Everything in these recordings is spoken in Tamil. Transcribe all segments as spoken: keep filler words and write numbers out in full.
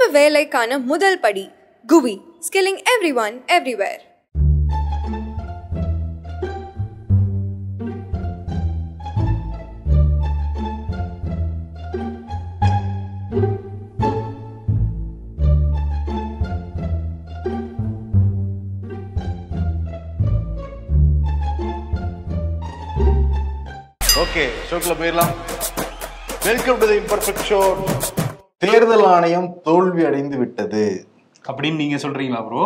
வேலைக்கான முதல் படி Guvi, skilling everyone everywhere. Okay, ஷோக்குள்ள போயிடலாம். Welcome to the imperfect show. தேர்தல் ஆணையம் தோல்வி அடைந்து விட்டது அப்படின்னு நீங்க சொல்றீங்களா ப்ரோ?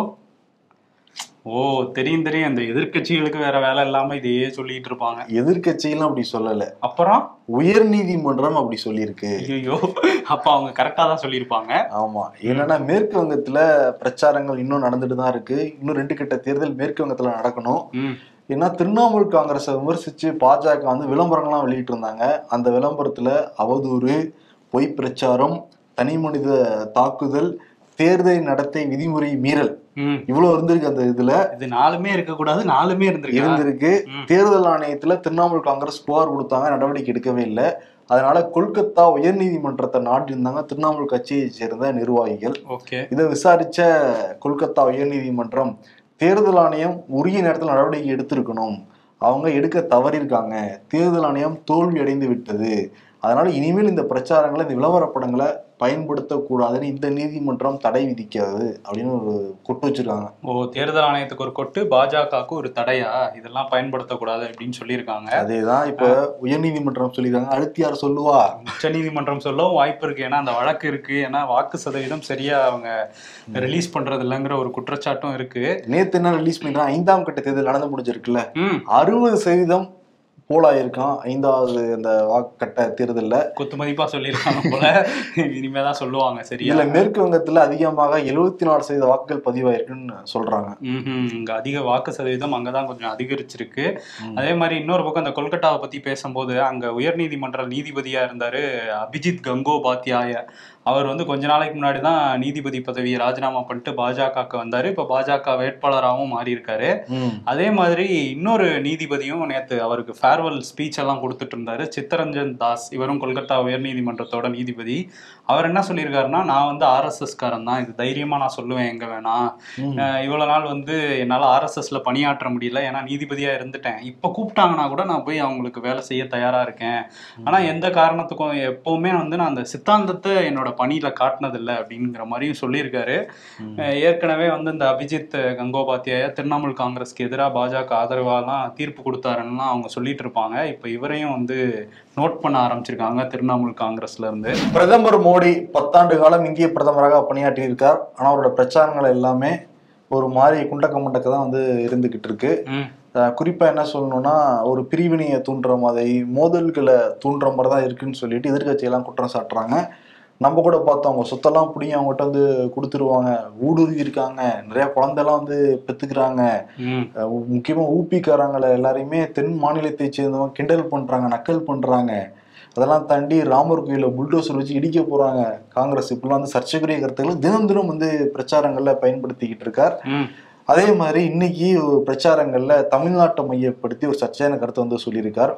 ஓ, தெரியும் தெரியும். அந்த எதிர்கட்சிகளுக்கு வேற வேலை இல்லாம இதையே சொல்லிட்டு இருப்பாங்க. எதிர்கட்சிகளும் அப்படி சொல்லல, அப்புறம் உயர் நீதிமன்றம் அப்படி சொல்லியிருக்கு. ஐயோ, அப்ப அவங்க கரெக்டா தான் சொல்லியிருப்பாங்க. ஆமா, என்னன்னா மேற்கு வங்கத்துல பிரச்சாரங்கள் இன்னும் நடந்துட்டு தான் இருக்கு. இன்னும் ரெண்டு கட்ட தேர்தல் மேற்கு வங்கத்துல நடக்கணும். ஏன்னா திரிணாமுல் காங்கிரஸை விமர்சிச்சு பாஜக வந்து விளம்பரங்கள்லாம் வெளியிட்டு இருந்தாங்க. அந்த விளம்பரத்துல அவதூறு, பொய் பிரச்சாரம், தனி மனித தாக்குதல், தேர்தல் நடத்தை விதிமுறை மீறல் இவ்வளவு இருந்திருக்கு. அந்த இதுல இது நாலுமே இருக்க கூடாது, நாலுமே இருந்திருக்கு இருந்திருக்கு தேர்தல் ஆணையத்துல திரிணாமுல் காங்கிரஸ் புகார் கொடுத்தாங்க, நடவடிக்கை எடுக்கவே இல்லை. அதனால கொல்கத்தா உயர் நீதிமன்றத்தை நாட்டி இருந்தாங்க திரிணாமுல் கட்சியை சேர்ந்த நிர்வாகிகள். இதை விசாரிச்ச கொல்கத்தா உயர் நீதிமன்றம் தேர்தல் ஆணையம் உரிய நேரத்தில் நடவடிக்கை எடுத்திருக்கணும், அவங்க எடுக்க தவறியிருக்காங்க, தேர்தல் ஆணையம் தோல்வி அடைந்து விட்டது, அதனால இனிமேல் இந்த பிரச்சாரங்களை இந்த விளம்பரப்படங்களை பயன்படுத்தக்கூடாதுன்னு இந்த நீதிமன்றம் தடை விதிக்காது அப்படின்னு ஒரு கொட்டு வச்சிருக்காங்க. ஓ, தேர்தல் ஆணையத்துக்கு ஒரு கொட்டு, பாஜகவுக்கு ஒரு தடையா? இதெல்லாம் பயன்படுத்தக்கூடாது அப்படின்னு சொல்லியிருக்காங்க. அதேதான் இப்ப உயர் நீதிமன்றம் சொல்லியிருக்காங்க. அடுத்து யார் சொல்லுவா? உச்ச நீதிமன்றம் சொல்லவும் வாய்ப்பு இருக்கு. ஏன்னா அந்த வழக்கு இருக்கு. ஏன்னா வாக்கு சதவீதம் சரியா அவங்க ரிலீஸ் பண்றது இல்லைங்கிற ஒரு குற்றச்சாட்டும் இருக்கு. நேத்து என்ன ரிலீஸ் பண்ணிருக்காங்க? ஐந்தாம் கட்ட தேர்தல் நடந்து முடிஞ்சிருக்குல்ல, அறுபது சதவீதம் போலாயிருக்கான். ஐந்தாவது அந்த வாக்கட்ட தேர்தல்ல குத்து மதிப்பா சொல்லியிருக்காங்க போல. இனிமேதான் சொல்லுவாங்க. சரி, இல்ல மேற்கு வங்கத்துல அதிகமாக எழுபத்தி நாலு சதவீத வாக்குகள் பதிவாயிருக்குன்னு சொல்றாங்க. ம் இங்க அதிக வாக்கு சதவீதம் அங்கதான் கொஞ்சம் அதிகரிச்சிருக்கு. அதே மாதிரி இன்னொரு பக்கம் அந்த கொல்கட்டாவை பத்தி பேசும்போது அங்க உயர் நீதிமன்ற நீதிபதியா இருந்தாரு அபிஜித் கங்கோபாத்யாய. அவர் வந்து கொஞ்ச நாளைக்கு முன்னாடி தான் நீதிபதி பதவியை ராஜினாமா பண்ணிட்டு பாஜகவுக்கு வந்தாரு. இப்ப பாஜக வேட்பாளராகவும் மாறி இருக்காரு. அதே மாதிரி இன்னொரு நீதிபதியும் நேத்து அவருக்கு ஃபேர்வெல் ஸ்பீச் எல்லாம் கொடுத்துட்டு இருந்தாரு, சித்தரஞ்சன் தாஸ். இவரும் கொல்கத்தா உயர் நீதிமன்றத்தோட நீதிபதி. அவர் என்ன சொல்லியிருக்காருன்னா, நான் வந்து ஆர் எஸ் எஸ் காரன் தான், இது தைரியமா நான் சொல்லுவேன் எங்க வேணா. இவ்வளவு நாள் வந்து என்னால ஆர் எஸ் எஸ்ல பணியாற்ற முடியல, ஏன்னா நீதிபதியா இருந்துட்டேன். இப்ப கூப்பிட்டாங்கன்னா கூட நான் போய் அவங்களுக்கு வேலை செய்ய தயாரா இருக்கேன். ஆனா எந்த காரணத்துக்கும் எப்பவுமே வந்து நான் அந்த சித்தாந்தத்தை என்னோட பணியில காட்டினதில்லை அப்படிங்கிற மாதிரியும் சொல்லியிருக்காரு. ஏற்கனவே வந்து இந்த அபிஜித் கங்கோபாத்யாய திரிணாமுல் காங்கிரஸ்க்கு எதிராக பாஜக ஆதரவாலாம் தீர்ப்பு கொடுத்தாருன்னா அவங்க சொல்லிட்டு இருப்பாங்க. இப்ப இவரையும் வந்து நோட் பண்ண ஆரம்பிச்சிருக்காங்க திரிணாமுல் காங்கிரஸ்ல இருந்து. பிரதமர் மோடி பத்தாண்டு காலம் இந்திய பிரதமராக பணியாற்றி இருக்கார். ஆனா அவரோட பிரச்சாரங்கள் எல்லாமே ஒரு மாதிரி குண்டக்க மண்டக்க தான் வந்து இருந்துகிட்டு இருக்கு. குறிப்பா என்ன சொல்லணும்னா, ஒரு பிரிவினையை தூண்டுற மாதிரி, மோதல்களை தூண்டுற மாதிரி தான் இருக்குன்னு சொல்லிட்டு எதிர்கட்சியெல்லாம் குற்றம் சாட்டுறாங்க. நம்ம கூட பார்த்தோம், அவங்க சொத்தெல்லாம் பிடிங்க அவங்ககிட்ட வந்து கொடுத்துருவாங்க, ஊடுருவி இருக்காங்க, நிறைய குழந்தைலாம் வந்து பெத்துக்கிறாங்க, முக்கியமா ஊப்பிக்காரங்களை எல்லாரையுமே தென் மாநிலத்தை சேர்ந்தவங்க கிண்டல் பண்றாங்க, நக்கல் பண்றாங்க. அதெல்லாம் தாண்டி ராமர் கோயில புல்டோசர் வச்சு இடிக்க போறாங்க காங்கிரஸ். இப்பெல்லாம் வந்து சர்ச்சைக்குரிய கருத்துக்களை தினம் தினம் வந்து பிரச்சாரங்கள்ல பயன்படுத்திக்கிட்டு இருக்கார். அதே மாதிரி இன்னைக்கு பிரச்சாரங்கள்ல தமிழ்நாட்டை மையப்படுத்தி ஒரு சர்ச்சையான கருத்தை வந்து சொல்லியிருக்கார்.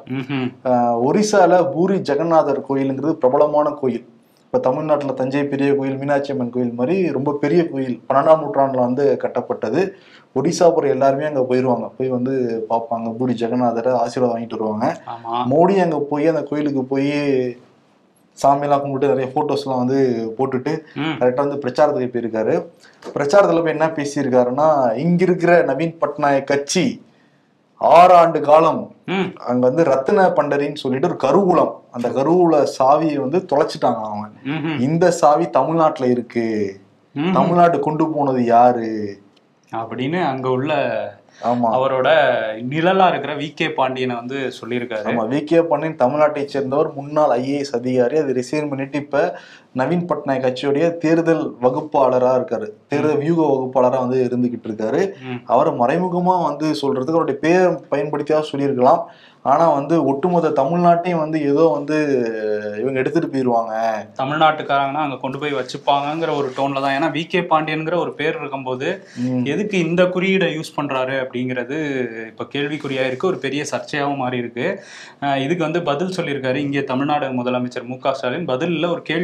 ஒரிசால பூரி ஜெகநாதர் கோயிலுங்கிறது பிரபலமான கோயில். இப்ப தமிழ்நாட்டுல தஞ்சை பெரிய கோயில், மீனாட்சி அம்மன் கோயில் மாதிரி ரொம்ப பெரிய கோயில், பன்னெண்டாம் நூற்றாண்டுல வந்து கட்டப்பட்டது. ஒடிசா போற எல்லாருமே அங்க போயிருவாங்க, போய் வந்து பார்ப்பாங்க, பூரி ஜெகநாதரை ஆசீர்வாதம் வாங்கிட்டு வருவாங்க. மோடி அங்க போய் அந்த கோயிலுக்கு போய் சாமியெல்லாம் கும்பிட்டு நிறைய போட்டோஸ் எல்லாம் வந்து போட்டுட்டு கரெக்டா வந்து பிரச்சாரத்துக்கு போயிருக்காரு. பிரச்சாரத்துல போய் என்ன பேசியிருக்காருன்னா, இங்க இருக்கிற நவீன் பட்நாயக் கட்சி ஆறு ஆண்டு காலம் அங்க வந்து ரத்தின பண்டரின்னு சொல்லிட்டு ஒரு கருவூலம், அந்த கருவூல சாவியை வந்து தொலைச்சிட்டாங்க அவங்க. இந்த சாவி தமிழ்நாட்டுல இருக்கு, தமிழ்நாட்டு கொண்டு போனது யாரு அப்படின்னு அங்க உள்ள அவரோட நிழலா இருக்கிற வி கே பாண்டியனை வந்து சொல்லியிருக்காரு. ஆமா, வி கே பாண்டியன் தமிழ்நாட்டை சேர்ந்தவர், முன்னாள் ஐ ஏ எஸ் அதிகாரி. அது ரிசைன் பண்ணிட்டு இப்ப நவீன் பட்நாயக் கட்சியுடைய தேர்தல் வகுப்பாளரா இருக்காரு, தேர்தல் வியூக வகுப்பாளரா வந்து இருந்துகிட்டு இருக்காரு. அவரை மறைமுகமா வந்து சொல்றதுக்கு அவருடைய பேரை பயன்படுத்தியா சொல்லியிருக்கலாம். ஆனா வந்து ஒட்டுமொத்த தமிழ்நாட்டையும் வந்து ஏதோ வந்து இவங்க எடுத்துட்டு போயிருவாங்க, தமிழ்நாட்டுக்காரங்கன்னா அங்க கொண்டு போய் வச்சுப்பாங்கிற ஒரு டோன்ல தான். ஏன்னா வி கே பாண்டியன்கிற ஒரு பேர் இருக்கும்போது எதுக்கு இந்த குறியீடை யூஸ் பண்றாரு அப்படிங்கிறது இப்ப கேள்விக்குறியா இருக்கு, ஒரு பெரிய சர்ச்சையாகவும் மாறி இருக்கு. இதுக்கு வந்து பதில் சொல்லியிருக்காரு இங்கே தமிழ்நாடு முதலமைச்சர் மு க ஸ்டாலின். பதிலில் ஒரு கேள்வியாவே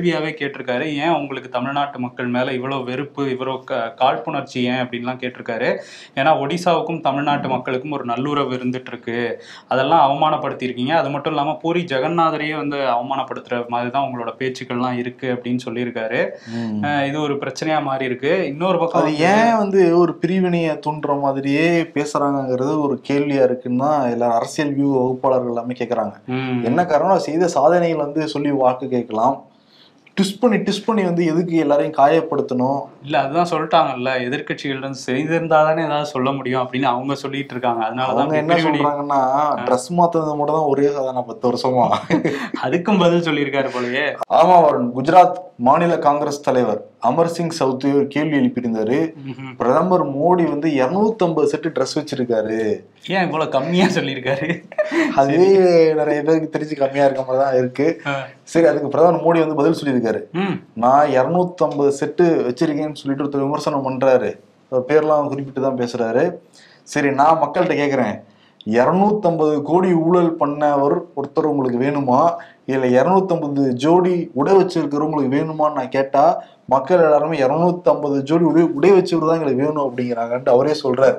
கேட்டிருக்காரு. ஏன் உங்களுக்கு தமிழ்நாட்டு மக்கள் மேல இவ்வளவு வெறுப்பு, இவ்வளவு காழ்ப்புணர்ச்சி ஏன் அப்படின்லாம் கேட்டிருக்காரு. ஏன்னா ஒடிசாவுக்கும் தமிழ்நாட்டு மக்களுக்கும் ஒரு நல்லுறவு இருந்துட்டு இருக்கு, அதெல்லாம் அவமானப்படுத்தி இருக்கீங்க. அது மட்டும் இல்லாம பூரி ஜெகநாதரையே வந்து அவமானப்படுத்துற மாதிரிதான் உங்களோட பேச்சுக்கள்லாம் இருக்கு அப்படின்னு சொல்லியிருக்காரு. இது ஒரு பிரச்சனையா மாறி இருக்கு. இன்னொரு பக்கம் அது ஏன் வந்து ஒரு பிரிவினையை தூண்டுற மாதிரியே பேசுறாங்கிறது ஒரு கேள்வியா இருக்குன்னா எல்லாரும் அரசியல் வியூ வகுப்பாளர்கள் எல்லாமே கேட்கறாங்க. என்ன காரணம், செய்த சாதனைகள் வந்து சொல்லி வாக்கு கேட்கலாம், ட்விஸ்ட் பண்ணி ட்விஸ்ட் பண்ணி வந்து எதுக்கு எல்லாரையும் காயப்படுத்தணும்? இல்ல அதுதான் சொல்லிட்டாங்கல்ல, எதிர்கட்சிகள் செய்திருந்தாதானே ஏதாவது சொல்ல முடியும் அப்படின்னு அவங்க சொல்லிட்டு இருக்காங்க. அதனாலதான் என்ன சொல்றாங்கன்னா ட்ரெஸ் மாத்தது மட்டும் தான் ஒரே சாதனை பத்து வருஷமா. அதுக்கும் பதில் சொல்லியிருக்காரு போலயே. ஆமா, குஜராத் மாநில காங்கிரஸ் தலைவர் அமர் சிங் சௌத்ரி ஒரு கேள்வி எழுப்பியிருந்தாரு. பிரதமர் மோடி வந்து இருநூத்தி ஐம்பது செட்டு ட்ரெஸ் வச்சிருக்காரு, ஏன் இவ்வளவு கம்மியா சொல்லியிருக்காரு? அதுவே நிறைய பேருக்கு தெரிஞ்சு கம்மியா இருக்க மாதிரிதான் இருக்கு. சரி, அதுக்கு பிரதமர் மோடி வந்து பதில் சொல்லியிருக்காரு. நான் இருநூத்தி ஐம்பது செட்டு வச்சிருக்கேன்னு சொல்லிட்டு ஒருத்தர் விமர்சனம் பண்றாரு, பேர்லாம் குறிப்பிட்டு தான் பேசுறாரு. சரி, நான் மக்கள்கிட்ட கேட்கிறேன், இருநூத்தி ஐம்பது கோடி ஊழல் பண்ணவர் ஒருத்தர் உங்களுக்கு வேணுமா, இல்ல இருநூத்தி ஐம்பது ஜோடி உடை வச்சிருக்கிறவங்களுக்கு வேணுமான்னு நான் கேட்டா மக்கள் எல்லாருமே இருநூத்தி ஐம்பது ஜோடி உடை உடை வச்சவர் தான் எங்களுக்கு வேணும் அப்படிங்கிறாங்கன்ட்டு அவரே சொல்றாரு.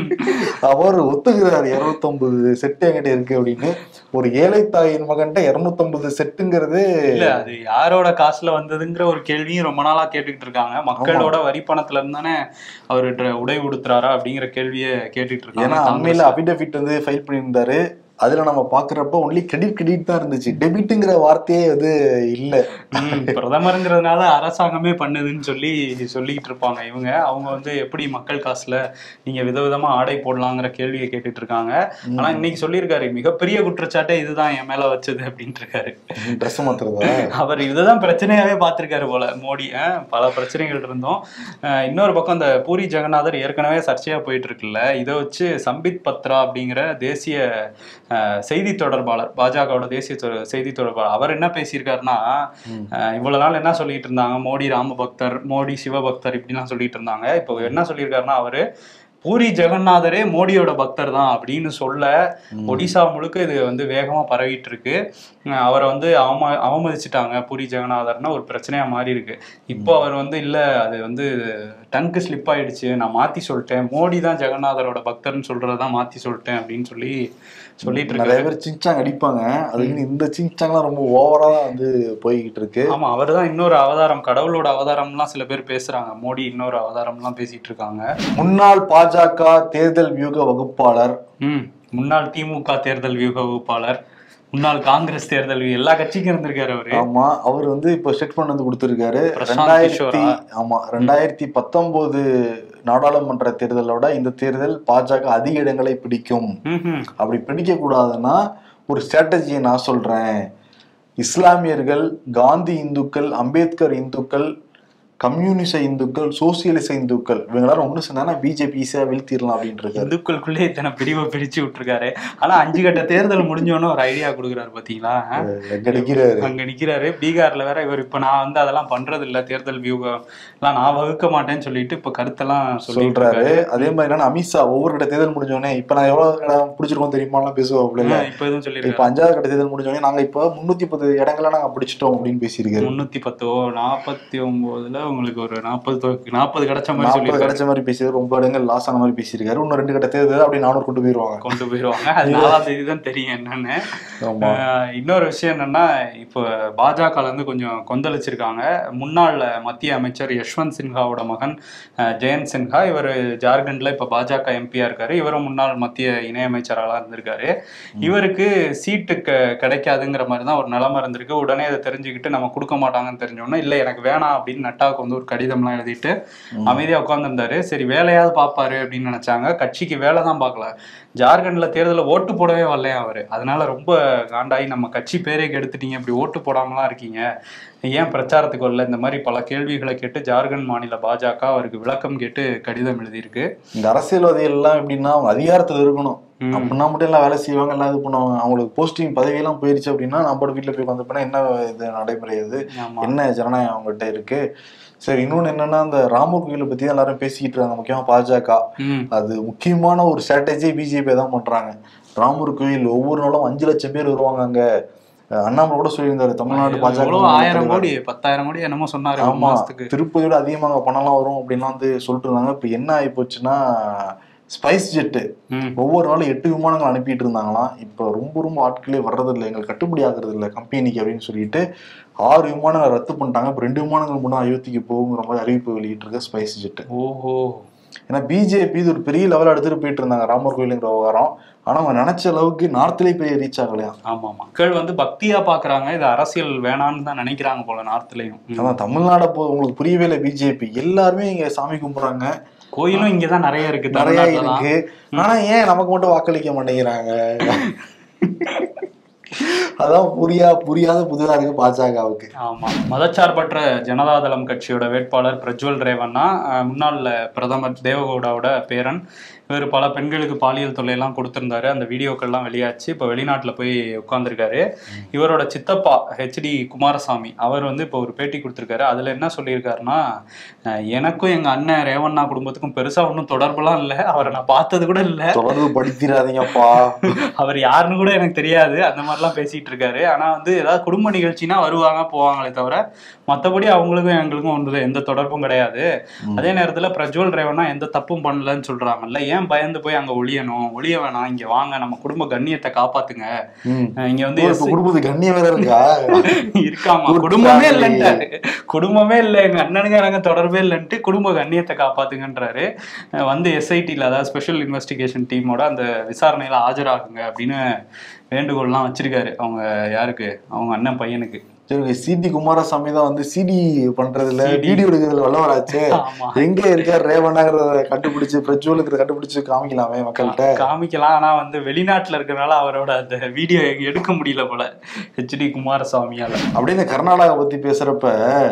அவர் ஒத்துக்கிறாரு இருநூத்தி ஐம்பது செட்டு என்கிட்ட இருக்கு அப்படின்னு. ஒரு ஏழை தாயின் மகன்கிட்ட இருநூத்தி ஐம்பது செட்டுங்கிறது இல்ல, அது யாரோட காசுல வந்ததுங்கிற ஒரு கேள்வியும் ரொம்ப நாளா கேட்டுக்கிட்டு இருக்காங்க. மக்களோட வரி பணத்துல இருந்தானே அவரு உடை உடுத்துறாரா அப்படிங்கிற கேள்வியை கேட்டுட்டு இருக்காங்க. ஏன்னா அண்மையில அபிடபிட் வந்து ஃபைல் பண்ணியிருந்தாரு. அதுல நம்ம பாக்குறப்ப ஒன்லி கிரெடிட் கிரெடிட் தான் இருந்துச்சு, டெபிட்ங்கிற வார்த்தையே வந்து இல்ல. பிரதமருங்கிறதுனால அரசாங்கமே பண்ணுதுன்னு சொல்லி சொல்லிக்கிட்டு இருப்பாங்க இவங்க. அவங்க வந்து எப்படி மக்கள் காசுல நீங்க விதவிதமா ஆடை போடலாங்கிற கேள்வியை கேட்டுட்டு இருக்காங்க. ஆனா இன்னைக்கு சொல்லியிருக்காரு, மிகப்பெரிய குற்றச்சாட்டே இதுதான் என் மேல வச்சது அப்படின்ட்டு இருக்காரு. ட்ரெஸ் மாத்துறதா அவர் இதுதான் பிரச்சனையாவே பார்த்திருக்காரு போல மோடி. பல பிரச்சனைகள் இருந்தோம். இன்னொரு பக்கம் இந்த பூரி ஜெகநாதர் ஏற்கனவே சர்ச்சையா போயிட்டு இருக்குல்ல, இதை வச்சு சம்பித் பத்ரா அப்படிங்கிற தேசிய செய்தி தொடர்பாளர், பாஜகவோட தேசிய செய்தி தொடர்பாளர், அவர் என்ன பேசியிருக்காருன்னா, இவ்வளவு நாள் என்ன சொல்லிட்டு இருந்தாங்க, மோடி ராம பக்தர், மோடி சிவபக்தர் இப்படிலாம் சொல்லிட்டு இருந்தாங்க. இப்போ என்ன சொல்லியிருக்காருன்னா, அவரு பூரி ஜெகநாதரே மோடியோட பக்தர் தான் அப்படின்னு சொல்ல ஒடிசா முழுக்க இது வந்து வேகமா பரவிட்டு இருக்கு. அவரை வந்து அவம அவமதிச்சுட்டாங்க பூரி ஜெகநாதர்னா ஒரு பிரச்சனையா மாறி இருக்கு. இப்போ அவர் வந்து இல்ல, அது வந்து டங்கு ஸ்லிப் ஆயிடுச்சு, நான் மாத்தி சொல்லிட்டேன், மோடி தான் ஜெகநாதரோட பக்தர்னு சொல்றதான் மாத்தி சொல்லிட்டேன் அப்படின்னு சொல்லி சொல்லிட்டு இருக்கு. நிறைய பேர் சிங்சாங் அடிப்பாங்க, அதுக்கு இந்த சிங்சாங்லாம் ரொம்ப ஓவரா வந்து போய்கிட்டு இருக்கு. ஆமா, அவர் தான் இன்னொரு அவதாரம், கடவுளோட அவதாரம்லாம் சில பேர் பேசுறாங்க, மோடி இன்னொரு அவதாரம்லாம் பேசிட்டு இருக்காங்க. முன்னாள் பாஜக தேர்தல் வியூக வகுப்பாளர், ம் முன்னாள் திமுக தேர்தல் வியூக வகுப்பாளர், முன்னாள் காங்கிரஸ் தேர்தல் எல்லா கட்சிக்கும் இருந்திருக்காரு அவரு. ஆமா, அவர் வந்து இப்ப ஸ்டேட்மெண்ட் வந்து கொடுத்திருக்காரு. ரெண்டாயிரத்தி ஆமா ரெண்டாயிரத்தி பத்தொன்பது நாடாளுமன்ற தேர்தலோட இந்த தேர்தல் பாஜக அதிக இடங்களை பிடிக்கும். அப்படி பிடிக்க கூடாதுன்னா ஒரு ஸ்ட்ராட்டஜியை நான் சொல்றேன், இஸ்லாமியர்கள், காந்தி இந்துக்கள், அம்பேத்கர் இந்துக்கள், கம்யூனிச இந்துக்கள், சோசியலிச இந்துக்கள் இவங்களாரும் ஒண்ணு சொன்னா பிஜேபி ஈஸியா வீழ்த்திடலாம் அப்படின்ட்டு இந்துக்களுக்குள்ளே இத்தனை பிரிவை பிரிச்சு விட்டுருக்காரு. ஆனா அஞ்சு கட்ட தேர்தல் முடிஞ்சோன்னு ஒரு ஐடியா கொடுக்குறாரு பாத்தீங்களா, அங்க நிக்கிறாரு பீகார்ல வேற. இவர் இப்ப நான் வந்து அதெல்லாம் பண்றது இல்ல, தேர்தல் வியூகம் எல்லாம் நான் வகுக்க மாட்டேன்னு சொல்லிட்டு இப்ப கருத்தெல்லாம் சொல்றாரு. அதே மாதிரி அமித்ஷா ஒவ்வொரு கட்ட தேர்தல் முடிஞ்சோடனே இப்ப நான் எவ்வளவு இடம் பிடிச்சிருக்கோம் தெரியுமா பேசுவோம். இப்ப எதுவும் சொல்லி இப்ப அஞ்சாவது கட்ட தேர்தல் முடிஞ்சோடனே நாங்க இப்ப முன்னூத்தி பத்து இடங்களை நாங்க பிடிச்சிட்டோம் அப்படின்னு பேசியிருக்காரு. முன்னூத்தி பத்தோ நாற்பத்தி ஒன்பதுல உங்களுக்கு ஒரு நாற்பது நாற்பது கிடைச்ச மாதிரி சொல்லி கிடைச்ச மாதிரி பேசியிருக்காரு. ரொம்ப இடங்கள் லாஸ் ஆன மாதிரி பேசியிருக்காரு. இன்னும் ரெண்டு கட்ட தேர்தல் அப்படி நானூறு கொண்டு போயிருவாங்க கொண்டு போயிருவாங்க அது நாலாம் தேதி தான் தெரியும் என்னன்னு. இன்னொரு விஷயம் என்னன்னா, இப்போ பாஜக வந்து கொஞ்சம் கொந்தளிச்சிருக்காங்க. முன்னாள் மத்திய அமைச்சர் யஷ்வந்த் சின்ஹாவோட மகன் ஜெயந்த் சின்ஹா, இவர் ஜார்க்கண்ட்ல இப்ப பாஜக எம்பியா இருக்காரு. இவரும் முன்னாள் மத்திய இணையமைச்சராக இருந்திருக்காரு. இவருக்கு சீட்டு கிடைக்காதுங்கிற மாதிரி தான் ஒரு நிலைமை இருந்திருக்கு. உடனே அதை தெரிஞ்சுக்கிட்டு நம்ம கொடுக்க மாட்டாங்கன்னு தெரிஞ்சோன்னா, இல்லை எனக்கு வேணாம் அப்படின்னு நட்டாவுக்கு வந்து ஒரு கடிதம்லாம் எழுதிட்டு அமைதியா உட்கார்ந்துருந்தாரு. சரி வேலையாவது பாப்பாரு அப்படின்னு நினைச்சாங்க. கட்சிக்கு வேலை தான் பார்க்கல. ஜார்க்கண்ட்ல தேர்தலில் ஓட்டு போடவே வரலையா அவரு. அதனால ரொம்ப காண்டாயி, நம்ம கட்சி பேரே கெடுத்துட்டீங்க, இப்படி ஓட்டு போடாமலாம் இருக்கீங்க, ஏன் பிரச்சாரத்துக்கு வரல, இந்த மாதிரி பல கேள்விகளை கேட்டு ஜார்க்கண்ட் மாநில பாஜக அவருக்கு விளக்கம் கேட்டு கடிதம் எழுதியிருக்கு. இந்த அரசியல்வாதிகள் எல்லாம் எப்படின்னா அவங்க அதிகாரத்தில் இருக்கணும் அப்படின்னா மட்டும் எல்லாம் வேலை செய்வாங்க, எல்லாம் இது பண்ணுவாங்க. அவங்களுக்கு போஸ்டிங் பதவியெல்லாம் போயிருச்சு அப்படின்னா நம்மளோட வீட்டில் போய் வந்தப்பனா என்ன இது நடைமுறை, இது என்ன ஜனநாயகம் அவங்ககிட்ட இருக்கு. சரி, இன்னொன்னு என்னன்னா, அந்த ராமர் கோயிலை பத்தி தான் எல்லாரும் பேசிக்கிட்டு இருக்காங்க, முக்கியமா பாஜக. அது முக்கியமான ஒரு ஸ்ட்ராட்டஜி பிஜேபி தான் பண்றாங்க. ராமர் கோயில் ஒவ்வொரு நாளும் அஞ்சு லட்சம் பேர் வருவாங்க அங்க, அண்ணாமலை கூட சொல்லியிருந்தாரு தமிழ்நாடு பாஜக ஆயிரம் கோடி பத்தாயிரம் கோடி என்னமோ சொன்னாரு. ஆமா, திருப்பதியோட அதிகமாக பணம்லாம் வரும் அப்படின்லாம் வந்து சொல்லிட்டு இருந்தாங்க. இப்ப என்ன ஆகி போச்சுன்னா ஸ்பைஸ் ஜெட்டு ஒவ்வொரு நாளும் எட்டு விமானங்கள் அனுப்பிட்டு இருந்தாங்களாம். இப்ப ரொம்ப ரொம்ப ஆட்களே வர்றது இல்லை, எங்களுக்கு கட்டுப்படி ஆகுறது இல்லை கம்பெனிக்கு அப்படின்னு சொல்லிட்டு ஆறு விமானங்களை ரத்து பண்ணிட்டாங்க. இப்ப ரெண்டு விமானங்கள் முன்னா அயோத்திக்கு போகுங்கிற மாதிரி அறிவிப்பு வெளியிட்டு இருக்க ஸ்பைஸ் ஜெட்டு. ஓஹோ. ஏன்னா பிஜேபி இது ஒரு பெரிய லெவலில் எடுத்துட்டு போயிட்டு இருந்தாங்க ராமர் கோயிலுங்கிற விவகாரம். ஆனா அவங்க நினைச்ச அளவுக்கு நார்த்லயே பெரிய ரீச் ஆகலையா. ஆமா, மக்கள் வந்து பக்தியா பாக்குறாங்க, இது அரசியல் வேணான்னு தான் நினைக்கிறாங்க போல நார்த்லயும். அதான் தமிழ்நாடு போ உங்களுக்கு புரியவே இல்லை. பிஜேபி எல்லாருமே இங்க சாமி கும்பிடுறாங்க, கோயிலும் இங்கதான் நிறைய இருக்கு, நிறைய இருக்கு. ஆனா ஏன் நமக்கு மட்டும் வாக்களிக்க மாட்டேங்கிறாங்க? அதான் புரியா புரியாத புதிதா இருக்கு பாஜகவுக்கு. ஆமா, மதச்சார்பற்ற ஜனதாதளம் கட்சியோட வேட்பாளர் பிரஜ்வல் ரேவண்ணா, முன்னாள் பிரதமர் தேவகவுடாவோட பேரன், இவர் பல பெண்களுக்கு பாலியல் தொல்லையெல்லாம் கொடுத்திருந்தாரு. அந்த வீடியோக்கள்லாம் வெளியாச்சு. இப்போ வெளிநாட்டில் போய் உட்காந்துருக்காரு. இவரோட சித்தப்பா ஹெச்டி குமாரசாமி அவர் வந்து இப்போ ஒரு பேட்டி கொடுத்துருக்காரு. அதில் என்ன சொல்லியிருக்காருன்னா, எனக்கும் எங்கள் அண்ணன் ரேவண்ணா குடும்பத்துக்கும் பெருசாக ஒன்றும் தொடர்புலாம் இல்லை, அவரை நான் பார்த்தது கூட இல்லை, தொடர்பு படுத்திடாதீங்கப்பா, அவர் யாருன்னு கூட எனக்கு தெரியாது, அந்த மாதிரிலாம் பேசிட்டு இருக்காரு. ஆனால் வந்து ஏதாவது குடும்ப நிகழ்ச்சினா வருவாங்க போவாங்களே தவிர மற்றபடி அவங்களுக்கும் எங்களுக்கும் ஒன்று எந்த தொடர்பும் கிடையாது. அதே நேரத்தில் பிரஜ்வல் ரேவண்ணா எந்த தப்பும் பண்ணலன்னு சொல்றாங்கல்ல, ஏன் பயந்து போய் அங்க ஒளியணும்? ஒளிய வேணாம், இங்க வாங்க, நம்ம குடும்ப கண்ணியத்தை காப்பாத்துங்க. இங்க வந்து குடும்பத்து கண்ணியம் வேற இருக்கா? இருக்காமா, குடும்பமே இல்லைன்ட்டாரு. குடும்பமே இல்லை, எங்க அண்ணனுங்க எனக்கு தொடர்பே இல்லைன்ட்டு குடும்ப கண்ணியத்தை காப்பாத்துங்கன்றாரு. வந்து எஸ்ஐடில அதாவது ஸ்பெஷல் இன்வெஸ்டிகேஷன் டீமோட அந்த விசாரணையில ஆஜராகுங்க அப்படின்னு வேண்டுகோள்லாம் வச்சிருக்காரு. அவங்க யாருக்கு? அவங்க அண்ணன் பையனுக்கு. சிடி குமாரசாமி தான் வந்து சிடி பண்றதுல வீடியோ எடுக்கிறதுல வல்லவராச்சு. எங்க இருக்காரு ரேவண்ணாங்கிறத கண்டுபிடிச்சு பிரஜ்வலுக்கு கண்டுபிடிச்சு காமிக்கலாமே மக்கள்கிட்ட. காமிக்கலாம், ஆனா வந்து வெளிநாட்டுல இருக்கிறனால அவரோட அந்த வீடியோ எடுக்க முடியல போல ஹெச்டி குமாரசாமியால. அப்படின்னு கர்நாடகா பத்தி பேசுறப்ப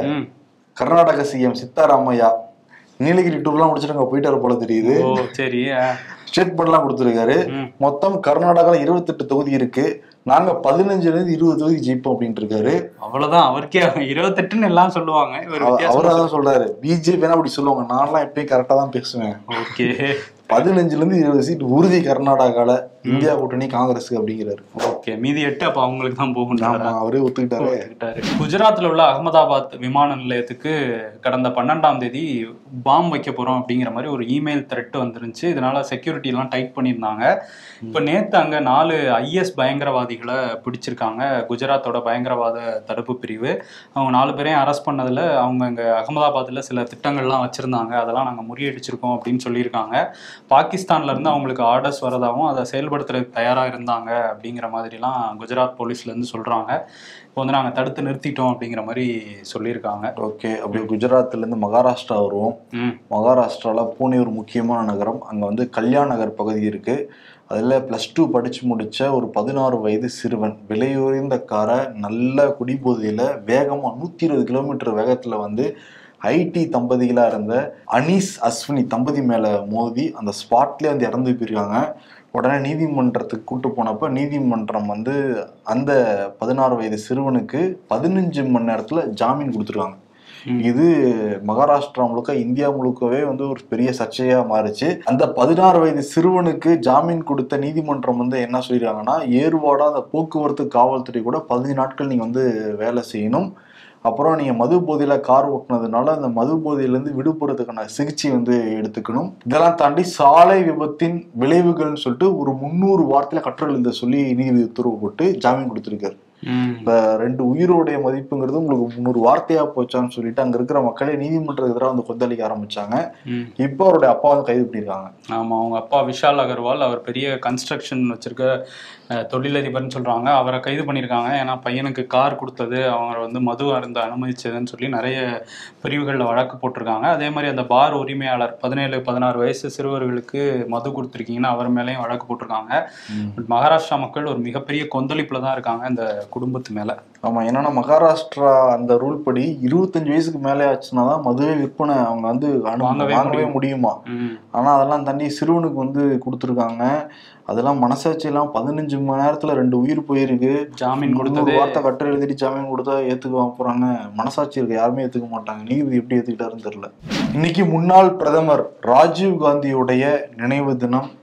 கர்நாடக சிஎம் சித்தாராமையா நீலகிரி டூர்லாம் முடிச்சுட்டு அங்க போயிட்டாரு போல தெரியுது. சரி, ஸ்டேட்மெண்ட்லாம் கொடுத்துருக்காரு. மொத்தம் கர்நாடகால இருபத்தி எட்டு தொகுதி இருக்கு, நாங்க பதினஞ்சுல இருந்து இருபது தொகுதி ஜெயிப்போம் அப்படின்ட்டு இருக்காரு. அவ்வளவுதான், அவருக்கே இருபத்தெட்டுன்னு எல்லாம் சொல்லுவாங்க, அவராதான் சொல்றாரு. பிஜேபி அப்படி சொல்லுவாங்க, நான்லாம் எப்பயும் கரெக்டா தான் பேசுவேன். ஓகே, பதினஞ்சுல இருந்து இருபது சீட் உறுதி கர்நாடகால இந்தியா கூட்டணி காங்கிரஸுக்கு அப்படிங்கிறாரு. ஓகே, மீதி எட்டு அப்ப அவங்களுக்கு தான் போகும். அவரே ஒத்துக்கிட்டாரு. குஜராத்ல உள்ள அகமதாபாத் விமான நிலையத்துக்கு கடந்த பன்னெண்டாம் தேதி பாம் வைக்க போறோம் அப்படிங்கிற மாதிரி ஒரு இமெயில் த்ரெட் வந்துருந்துச்சு. இதனால செக்யூரிட்டி எல்லாம் டைட் பண்ணியிருந்தாங்க. இப்ப நேத்து அங்க நாலு ஐஎஸ் பயங்கரவாதிகளை பிடிச்சிருக்காங்க, குஜராத்தோட பயங்கரவாத தடுப்பு பிரிவு. அவங்க நாலு பேரையும் அரெஸ்ட் பண்ணதுல அவங்க இங்க அகமதாபாத்ல சில திட்டங்கள்லாம் வச்சிருந்தாங்க, அதெல்லாம் நாங்க முறியடிச்சிருக்கோம் அப்படின்னு சொல்லியிருக்காங்க. பாகிஸ்தான்ல இருந்து அவங்களுக்கு ஆர்டர்ஸ் வரதாகவும் அதை செயல்படுத்துறதுக்கு தயாரா இருந்தாங்க அப்படிங்கிற மாதிரிலாம் குஜராத் போலீஸ்ல இருந்து சொல்றாங்க. இப்போ வந்து நாங்க தடுத்து நிறுத்திட்டோம் அப்படிங்கிற மாதிரி சொல்லியிருக்காங்க. ஓகே, அப்படி குஜராத்ல இருந்து மகாராஷ்டிரா வருவோம். மகாராஷ்டிரால பூனே ஒரு முக்கியமான நகரம், அங்க வந்து கல்யாண் நகர் பகுதி இருக்கு. அதுல பிளஸ் டூ படிச்சு முடிச்ச ஒரு பதினாறு வயது சிறுவன் விலையுறைந்த காரை நல்ல குடிபோதையில வேகமா நூத்தி இருபது கிலோமீட்டர் வேகத்துல வந்து ஐடி தம்பதிகளா இருந்த அனீஸ் அஸ்வினி தம்பதி மேல மோதி அந்த ஸ்பாட்லயே வந்து இறந்து போயிருக்காங்க. உடனே நீதிமன்றத்துக்கு கூட்டு போனப்ப நீதிமன்றம் வந்து அந்த பதினாறு வயது சிறுவனுக்கு பதினஞ்சு மணி நேரத்துல ஜாமீன் கொடுத்துருக்காங்க. இது மகாராஷ்டிரா முழுக்க இந்தியா முழுக்கவே வந்து ஒரு பெரிய சர்ச்சையா மாறுச்சு. அந்த பதினாறு வயது சிறுவனுக்கு ஜாமீன் கொடுத்த நீதிமன்றம் வந்து என்ன சொல்லிருக்காங்கன்னா, ஏர்வாடா அந்த போக்குவரத்து காவல்துறை கூட பதினஞ்சு நாட்கள் நீங்க வந்து வேலை செய்யணும், அப்புறம் நீங்க மது போதையில கார் ஓட்டுனதுனால அந்த மது போதையிலேருந்து விடுபடுறதுக்கான சிகிச்சை வந்து எடுத்துக்கணும். இதெல்லாம் தாண்டி சாலை விபத்தின் விளைவுகள்னு சொல்லிட்டு ஒரு முன்னூறு வார்த்தையில கட்டுரை எழுத சொல்லி நீதிபதி உத்தரவு போட்டு ஜாமீன் கொடுத்துருக்காரு. இப்ப ரெண்டு உயிரோடைய மதிப்புங்கிறது உங்களுக்கு முன்னூறு வார்த்தையா போச்சான்னு சொல்லிட்டு அங்க இருக்கிற மக்களே நீதிமன்றத்துக்கு எதிராக வந்து கொந்தளிக்க ஆரம்பிச்சாங்க. இப்போ அவருடைய அப்பா வந்து கைது பண்ணிருக்காங்க. ஆமா, அவங்க அப்பா விஷால் அகர்வால், அவர் பெரிய கன்ஸ்ட்ரக்ஷன் வச்சிருக்க தொழிலதிபர்னு சொல்றாங்க. அவரை கைது பண்ணியிருக்காங்க. ஏன்னா பையனுக்கு கார் கொடுத்தது, அவங்க வந்து மது அருந்த அனுமதிச்சதுன்னு சொல்லி நிறைய பிரிவுகளில் வழக்கு போட்டிருக்காங்க. அதே மாதிரி அந்த பார் உரிமையாளர் பதினேழு பதினாறு வயசு சிறுவர்களுக்கு மது கொடுத்துருக்கீங்கன்னா அவர் மேலேயும் வழக்கு போட்டிருக்காங்க. மகாராஷ்டிரா மக்கள் ஒரு மிகப்பெரிய கொந்தளிப்புல தான் இருக்காங்க இந்த குடும்பத்து மேல. ஆமா, என்னன்னா மகாராஷ்டிரா அந்த ரூல் படி இருபத்தஞ்சு வயசுக்கு மேலே ஆச்சுன்னா தான் மதுவே விற்பனை அவங்க வந்து வாங்கவே முடியுமா. ஆனா அதெல்லாம் தாண்டி சிறுவனுக்கு வந்து கொடுத்துருக்காங்க. அதெல்லாம் மனசாட்சி எல்லாம் பதினஞ்சு மணி நேரத்துல ரெண்டு உயிர் போயிருக்கு. ஜாமீன் கொடுத்தது வார்த்தை கட்டுரை எழுதிட்டு ஜாமீன் கொடுத்தா ஏத்துக்க போறாங்க. மனசாட்சி இருக்கு, யாருமே ஏத்துக்க மாட்டாங்க. நீதிபதி எப்படி ஏத்துக்கிட்டாருன்னு தெரியல. இன்னைக்கு முன்னாள் பிரதமர் ராஜீவ் காந்தியுடைய நினைவு தினம்.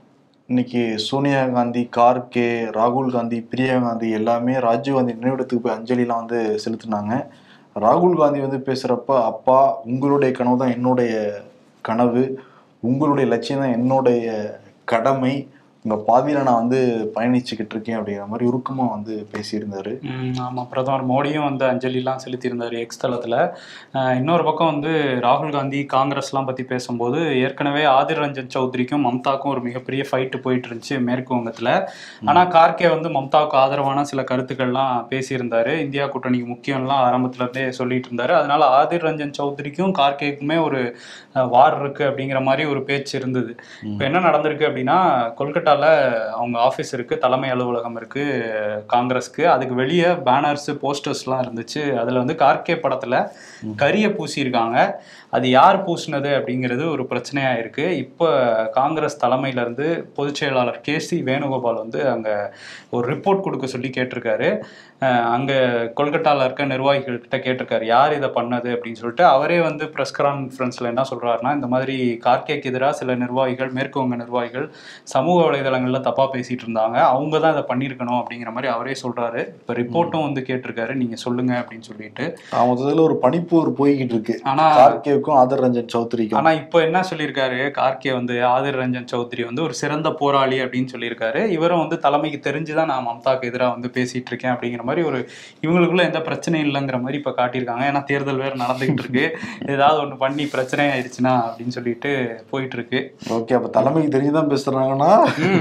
இன்னைக்கு சோனியா காந்தி, கார்கே, ராகுல் காந்தி, பிரியங்கா காந்தி எல்லாமே ராஜீவ் காந்தி நினைவிடத்துக்கு போய் அஞ்சலிலாம் வந்து செலுத்தினாங்க. ராகுல் காந்தி வந்து பேசுறப்ப, அப்பா உங்களுடைய கனவு தான் என்னுடைய கனவு, உங்களுடைய லட்சியம் தான் என்னுடைய கடமை, உங்க பாதியில நான் வந்து பயணிச்சுக்கிட்டு இருக்கேன் அப்படிங்கிற மாதிரி உருக்கமா வந்து பேசியிருந்தாரு. ஆமா, பிரதமர் மோடியும் வந்து அஞ்சலிலாம் செலுத்தியிருந்தாரு எக்ஸ் தளத்துல. இன்னொரு பக்கம் வந்து ராகுல் காந்தி காங்கிரஸ்லாம் பத்தி பேசும்போது, ஏற்கனவே ஆதிர் ரஞ்சன் சௌத்ரிக்கும் மம்தாக்கும் ஒரு மிகப்பெரிய ஃபைட்டு போயிட்டு இருந்துச்சு மேற்கு வங்கத்துல. ஆனா கார்கே வந்து மம்தாவுக்கு ஆதரவான சில கருத்துக்கள்லாம் பேசியிருந்தாரு. இந்தியா கூட்டணிக்கு முக்கியம்லாம் ஆரம்பத்துல இருந்தே சொல்லிட்டு இருந்தாரு. அதனால ஆதிர் ரஞ்சன் சௌத்ரிக்கும் கார்கேக்குமே ஒரு வார் இருக்கு அப்படிங்கிற மாதிரி ஒரு பேச்சு இருந்தது. இப்ப என்ன நடந்திருக்கு அப்படின்னா, கொல்கட்டா அவங்க ஆபீஸ் இருக்கு, தலைமை அலுவலகம் இருக்கு காங்கிரஸ்க்கு. அதுக்கு வெளியே பேனர்ஸ், போஸ்டர்ஸ் எல்லாம் இருந்துச்சு. அதுல வந்து கார்கே படத்துல கரிய பூசியிருக்காங்க. அது யார் பூசினது அப்படிங்கிறது ஒரு பிரச்சனையா இருக்கு. இப்போ காங்கிரஸ் தலைமையில இருந்து பொதுச் செயலாளர் கே சி வேணுகோபால் வந்து அங்க ஒரு ரிப்போர்ட் கொடுக்க சொல்லி கேட்டிருக்காரு. அங்க கொல்கட்டால இருக்க நிர்வாகிகள் கிட்ட கேட்டிருக்காரு யார் இதை பண்ணது அப்படின்னு சொல்லிட்டு. அவரே வந்து பிரஸ் கான்ஃபரன்ஸ்ல என்ன சொல்றாருன்னா, இந்த மாதிரி கார்கேக்கு எதிராக சில நிர்வாகிகள், மேற்கு வங்க நிர்வாகிகள் சமூக வலைதளங்கள்ல தப்பா பேசிட்டு இருந்தாங்க, அவங்க தான் இதை பண்ணிருக்கணும் அப்படிங்கிற மாதிரி அவரே சொல்றாரு. இப்ப ரிப்போர்ட்டும் வந்து கேட்டிருக்காரு, நீங்க சொல்லுங்க அப்படின்னு சொல்லிட்டு. முதல்ல ஒரு பனிப்போர் போய்கிட்டு இருக்கு ஆனா கார்கேவுக்கும் ஆதிர் ரஞ்சன் சௌத்ரிக்கும். ஆனா இப்போ என்ன சொல்லியிருக்காரு கார்கே வந்து, ஆதிர் ரஞ்சன் சௌத்ரி வந்து ஒரு சிறந்த போராளி அப்படின்னு சொல்லியிருக்காரு. இவரும் வந்து தலைமைக்கு தெரிஞ்சுதான் நான் மம்தாக்கு எதிராக வந்து பேசிட்டு இருக்கேன் அப்படிங்கிற மாதிரி ஒரு, இவங்களுக்குள்ள எந்த பிரச்சனையும் இல்லைங்கிற மாதிரி இப்ப காட்டியிருக்காங்க. ஏன்னா தேர்தல் வேற நடந்துகிட்டு இருக்கு, ஏதாவது ஒண்ணு பண்ணி பிரச்சனை ஆயிடுச்சுன்னா அப்படின்னு சொல்லிட்டு போயிட்டு இருக்கு. ஓகே, அப்ப தலைமைக்கு தெரிஞ்சுதான் பேசுறாங்கன்னா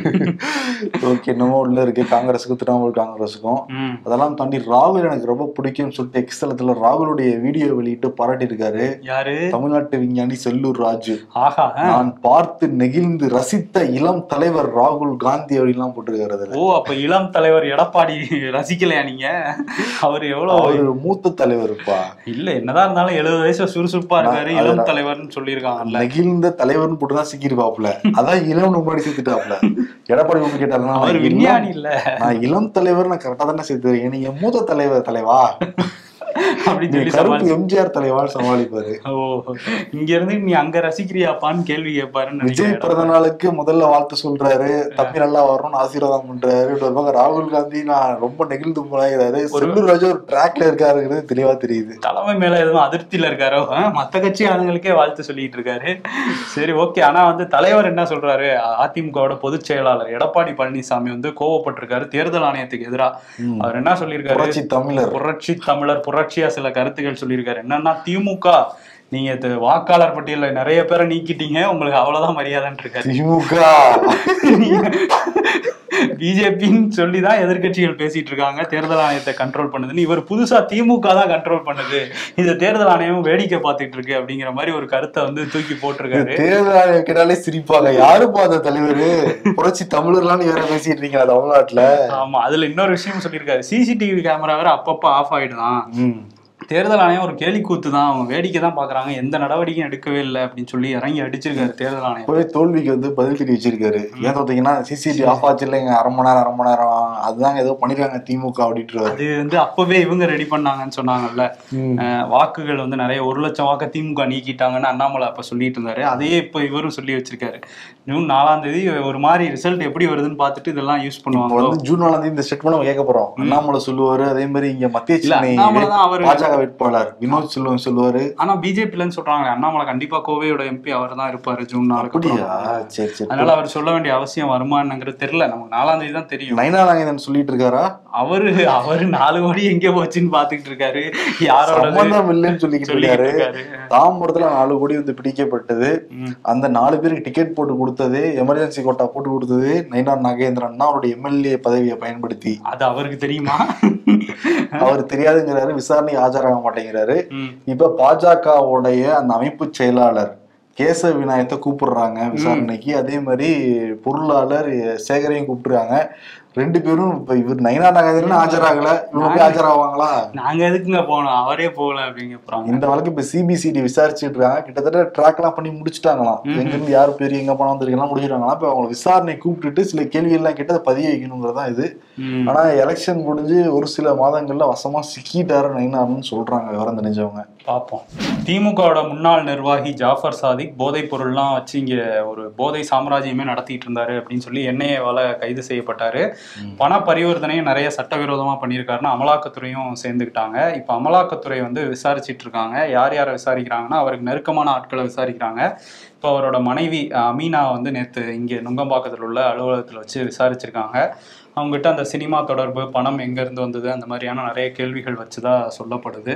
ஓகே, என்னமோ உள்ள இருக்கு காங்கிரஸுக்கும் திரிணாமுல் காங்கிரஸுக்கும். அதெல்லாம் தாண்டி ராகுல் எனக்கு ரொம்ப பிடிக்கும்னு சொல்லிட்டு எக்ஸ் தளத்துல ராகுலுடைய வீடியோ வெளியிட்டு பாராட்டி இருக்காரு. யாரு? தமிழ்நாட்டு விஞ்ஞானி செல்லூர் ராஜு. ஆஹா, நான் பார்த்து நெகிழ்ந்து ரசித்த இளம் தலைவர் ராகுல் காந்தி அப்படின்லாம் போட்டிருக்காரு. ஓ, அப்ப இளம் தலைவர் எடப்பாடி ரசிக்கலையா நீங்க? அவர் எவ்வளவு மூத்த தலைவருப்பா. இல்ல, என்னதான் இருந்தாலும் எழுபது வயசுல சுறுசுறுப்பா இருக்காரு, இளம் தலைவர்னு சொல்லியிருக்காங்க. நெகிழ்ந்த தலைவர்னு போட்டுதான் சிக்கிருப்பாப்ல, அதான் இளம் முன்னாடி சேர்த்துட்டாப்ல. எடப்பாடி ஒண்ணு கேட்டாருன்னா, அவர் விஞ்ஞானி இல்ல, நான் இளம் தலைவர், நான் கரெக்டா தானே சேர்த்துறேன், நீங்க மூத்த தலைவர் தலைவா எம்ஜிஆர் தலைவான்னு சமாளிப்பாரு. இங்க இருந்து நீ அங்க ரசிக்கிறியாப்பான்னு கேள்வி கேட்பாரு. விஜய் பிறந்த நாளுக்கு முதல்ல வாழ்த்து சொல்றாரு, தம்பி நல்லா வரணும்னு ஆசீர்வாதம் பண்றாரு. ராகுல் காந்தி நான் ரொம்ப நெகிழ்ந்து போனாரு. செல்லூர் ராஜு ஒரு ட்ராக்ல இருக்காருங்கிறது தெளிவா தெரியுது. தலைமை மேல எதுவும் அதிருப்தியில இருக்காரோ, மத்த கட்சி ஆளுங்களுக்கே வாழ்த்து சொல்லிட்டு இருக்காரு. சரி, ஓகே. ஆனா வந்து தலைவர் என்ன சொல்றாரு, அதிமுகவோட பொதுச் செயலாளர் எடப்பாடி பழனிசாமி வந்து கோவப்பட்டிருக்காரு தேர்தல் ஆணையத்துக்கு எதிராக. அவர் என்ன சொல்லியிருக்காரு, புரட்சி தமிழர் புரட்சி தமிழர் புரட்சியா சில கருத்துக்கள் சொல்லியிருக்காரு. என்னன்னா, திமுக நீங்க வாக்காளர் பட்டியல நிறைய பேரை நீக்கிட்டீங்க, உங்களுக்கு அவ்வளவுதான் மரியாதைன்னு இருக்காரு. திமுக பிஜேபின்னு சொல்லிதான் எதிர்கட்சிகள் பேசிட்டு இருக்காங்க தேர்தல் ஆணையத்தை கண்ட்ரோல் பண்ணுதுன்னு. இவர் புதுசா திமுக தான் கண்ட்ரோல் பண்ணுது, இந்த தேர்தல் ஆணையம் வேடிக்கை பார்த்துட்டு இருக்கு அப்படிங்கிற மாதிரி ஒரு கருத்தை வந்து தூக்கி போட்டிருக்காரு. தேர்தல் ஆணையம் கேட்டாலே சிரிப்பாங்க, யாரும் பார்த்த தலைவர் புரட்சி தமிழர்லாம் வேற பேசிட்டு இருக்கீங்க தமிழ்நாட்டுல. ஆமா, அதுல இன்னொரு விஷயம் சொல்லியிருக்காரு, சிசிடிவி கேமரா வேற அப்பப்ப ஆஃப் ஆயிடுதான், தேர்தல் ஆணையம் ஒரு கேலி கூத்து தான், அவங்க வேடிக்கை தான் பாக்குறாங்க, எந்த நடவடிக்கையும் எடுக்கவே இல்லை அப்படின்னு சொல்லி இறங்கி அடிச்சிருக்காரு தேர்தல் ஆணையம். போய் தோல்விக்கு வந்து பதில் தெரிய வச்சிருக்காரு. ஏன் பார்த்தீங்கன்னா, சிசிடிவி ஆஃப் ஆச்சு இல்லைங்க, அரை மணி நேரம் அரை மணி நேரம் அதுதாங்க ஏதோ பண்ணிருக்காங்க திமுக அப்படின்ட்டு. அது வந்து அப்பவே இவங்க ரெடி பண்ணாங்கன்னு சொன்னாங்கல்ல, வாக்குகள் வந்து நிறைய ஒரு லட்சம் வாக்கு திமுக நீக்கிட்டாங்கன்னு அண்ணாமலை அப்ப சொல்லிட்டு இருந்தாரு. அதையே இப்ப இவரும் சொல்லி வச்சிருக்காரு. ஜூன் நாலாம் தேதி ஒரு மாதிரி ரிசல்ட் எப்படி வருதுன்னு பார்த்துட்டு இதெல்லாம் யூஸ் பண்ணுவாங்க. ஜூன் நாலாம் தேதி இந்த ஸ்டேட்மெண்ட் கேட்க போறோம். அண்ணாமலை சொல்லுவாரு, அதே மாதிரி இங்க மத்திய பாஜக வேட்பாளர் வினோத் செல்வம் சொல்லுவாரு. ஆனா பிஜேபிலன்னு சொல்றாங்க, அண்ணாமலை கண்டிப்பா கோவையோட எம்பி அவர் தான் இருப்பாரு ஜூன் நாளுக்கு. அதனால அவர் சொல்ல வேண்டிய அவசியம் வருமானங்கிறது தெரியல, நமக்கு நாலாம் தேதி தான் தெரியும். நயனா நாகேந்திரன் சொல்லிட்டு இருக்காரா, அவரு அவரு நாலு கோடி எங்க போச்சுன்னு பாத்துக்கிட்டு இருக்காரு, யாரோட இல்லைன்னு சொல்லிக்கிட்டு இருக்காரு. தாம்பரத்துல நாலு கோடி வந்து பிடிக்கப்பட்டது, அந்த நாலு பேருக்கு டிக்கெட் போட்டு கொடுத்தது, எமர்ஜென்சி கோட்டா போட்டு கொடுத்தது நயனா நாகேந்திரன் தான், அவருடைய எம்எல்ஏ பதவியை பயன்படுத்தி. அது அவருக்கு தெரியுமா? அவர் தெரியாதுங்கிறாரு, விசாரணை ஆஜராக மாட்டேங்கிறாரு. இப்ப பாஜகவுடைய அந்த அமைப்பு செயலாளர் கேசவ விநாயகத்தை கூப்பிடுறாங்க விசாரணைக்கு, அதே மாதிரி பொருளாளர் சேகரையும் கூப்பிட்டுருக்காங்க. ரெண்டு பேரும் இப்ப இவர் நயினா நாகேந்திரன் ஆஜராகல, இவங்க போய் ஆஜராவாங்களா? நாங்க எதுக்குங்க போனோம், அவரே போகல அப்படிங்க. இந்த வழக்கு இப்ப சிபிசிடி விசாரிச்சுட்டு இருக்காங்க. கிட்டத்தட்ட ட்ராக் எல்லாம் பண்ணி முடிச்சுட்டாங்களாம். எங்க இருந்து யாரு பேரு எங்க பணம் வந்திருக்கலாம் முடிச்சிட்டாங்களாம். இப்ப அவங்க விசாரணை கூப்பிட்டுட்டு சில கேள்வி எல்லாம் கேட்டு அதை பதிய வைக்கணுங்கிறதான் இது. ஆனா எலெக்ஷன் முடிஞ்சு ஒரு சில மாதங்கள்ல வசமா சிக்கிட்டாரு நயினார்னு சொல்றாங்க விவரம் தெரிஞ்சவங்க. பார்ப்போம். திமுகவோட முன்னாள் நிர்வாகி ஜாஃபர் சாதிக் போதைப் பொருள்லாம் வச்சு இங்க ஒரு போதை சாம்ராஜ்யமே நடத்திட்டு இருந்தாரு அப்படின்னு சொல்லி என்ஐஏவால கைது செய்யப்பட்டாரு. பண பரிவர்த்தனையும் நிறைய சட்டவிரோதமா பண்ணியிருக்காருன்னு அமலாக்கத்துறையும் சேர்ந்துக்கிட்டாங்க. இப்ப அமலாக்கத்துறை வந்து விசாரிச்சுட்டு இருக்காங்க. யார் யாரை விசாரிக்கிறாங்கன்னா அவருக்கு நெருக்கமான ஆட்களை விசாரிக்கிறாங்க. இப்போ அவரோட மனைவி அமீனா வந்து நேற்று இங்கே நுங்கம்பாக்கத்தில் உள்ள அலுவலகத்தில் வச்சு விசாரிச்சிருக்காங்க. அவங்ககிட்ட அந்த சினிமா தொடர்பு, பணம் எங்கேருந்து வந்தது, அந்த மாதிரியான நிறைய கேள்விகள் வச்சுதான் சொல்லப்படுது.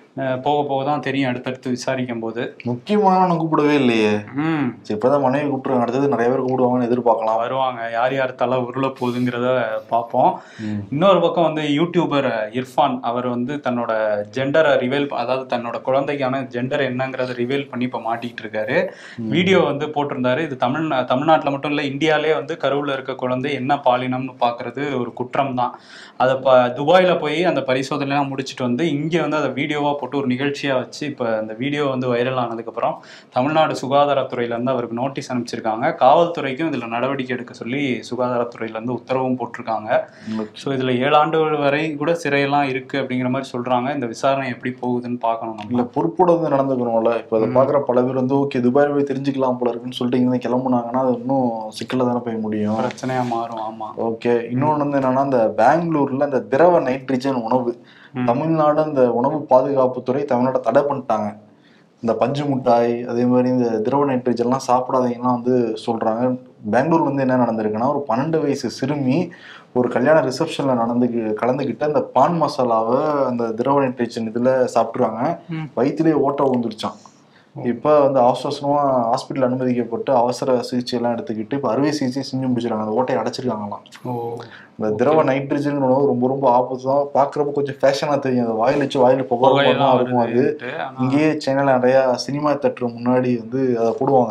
போக போக தான் தெரியும் அடுத்தடுத்து விசாரிக்கும் போது. முக்கியமான கூப்பிடவே இல்லையே. ம் இப்பதான் மனைவி கூப்பிட்டுருவாங்க, அடுத்தது நிறைய பேர் கூப்பிடுவாங்கன்னு எதிர்பார்க்கலாம். வருவாங்க, யார் யார் தலை உருள போகுதுங்கிறத பார்ப்போம். இன்னொரு பக்கம் வந்து யூடியூபர் இர்ஃபான் அவர் வந்து தன்னோட ஜெண்டரை ரிவீல், அதாவது தன்னோட குழந்தைக்கான ஜெண்டர் என்னங்கிறத ரிவீல் பண்ணி இப்போ மாட்டிக்கிட்டு இருக்காரு. வீடியோ வந்து போட்டிருந்தாரு. இது தமிழ் தமிழ்நாட்டில் மட்டும் இல்லை, இந்தியாவிலே வந்து கருவில் இருக்க குழந்தை என்ன பாலினம்னு பார்க்கறது ஒரு குற்றம் தான். அதை ப துபாயில் போய் அந்த பரிசோதனைலாம் முடிச்சுட்டு வந்து இங்கே வந்து அதை வீடியோவாக போட்டு ஒரு நிகழ்ச்சியாக வச்சு இப்போ அந்த வீடியோ வந்து வைரல் ஆனதுக்கப்புறம் தமிழ்நாடு சுகாதாரத்துறையிலேருந்து அவருக்கு நோட்டீஸ் அனுப்பிச்சிருக்காங்க. காவல்துறைக்கும் இதில் நடவடிக்கை எடுக்க சொல்லி சுகாதாரத்துறையிலேருந்து உத்தரவும் போட்டிருக்காங்க. ஸோ இதில் ஏழு ஆண்டுகள் வரை கூட சிறையெல்லாம் இருக்குது அப்படிங்கிற மாதிரி சொல்கிறாங்க. இந்த விசாரணை எப்படி போகுதுன்னு பார்க்கணும். நம்ம இல்லை பொறுப்போட வந்து நடந்துக்கணும்ல. இப்போ அதை பார்க்குற பல பேர் வந்து ஓகே துபாய் போய் தெரிஞ்சுக்கலாம் போல இருக்குன்னு சொல்லிட்டு இங்கே கிளம்புனாங்கன்னா அது இன்னும் சிக்கலில் தானே போய் முடியும், பிரச்சனையாக மாறும். ஆமாம். ஓகே. இன்னொன்று வந்து என்னன்னா இந்த பெங்களூர்ல இந்த திரவ நைட்ரஜன் உணவு, தமிழ்நாடு அந்த உணவு பாதுகாப்புத்துறை தமிழ்நாட்டை தடை பண்ணிட்டாங்க. இந்த பஞ்சு மிட்டாய் அதே மாதிரி இந்த திரவ நைட்ரஜன்லாம் சாப்பிடாதீங்கன்னா வந்து சொல்றாங்க. பெங்களூர் வந்து என்ன நடந்திருக்குன்னா ஒரு பன்னெண்டு வயசு சிறுமி ஒரு கல்யாண ரிசப்ஷன்ல நடந்து கலந்துக்கிட்டு அந்த பான் மசாலாவை அந்த திரவ நைட்ரஜன் இதுல சாப்பிட்டுருவாங்க. வயிற்றுலேயே ஓட்ட விழுந்துருச்சான். இப்ப வந்து அவசரமா ஹாஸ்பிட்டல் அனுமதிக்கப்பட்டு அவசர சிகிச்சை எல்லாம் எடுத்துக்கிட்டு இப்ப அறுவை சிகிச்சை செஞ்சு முடிச்சிருக்காங்க. அந்த ஓட்டையை அடைச்சிருக்காங்களாம். இந்த திரவ நைட்ரஜன் உணவு ரொம்ப ரொம்ப ஆபத்து தான். பாக்குறப்ப கொஞ்சம் ஃபேஷனா தெரியும். அந்த வாயில் வச்சு வாயில புகையெல்லாம் இருக்கும். அது இங்கேயே சென்னையில நிறைய சினிமா தேட்டர் முன்னாடி வந்து அதை போடுவாங்க.